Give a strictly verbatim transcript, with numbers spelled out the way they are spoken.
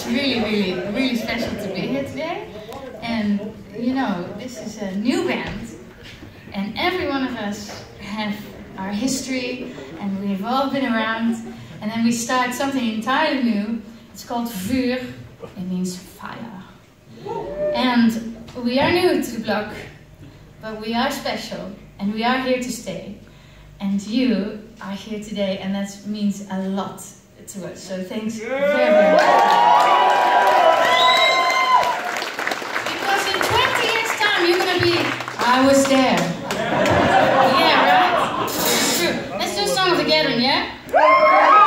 really, really, really special to be here today. And you know, this is a new band, and every one of us have our history, and we've all been around. And then we start something entirely new. It's called Vuur. It means fire. And we are new to the block, but we are special, and we are here to stay. And you are here today, and that means a lot to us. So thanks very much. Because in twenty years' time, you're gonna be, I was there. Yeah, right? True. Let's do a song of the gathering, yeah?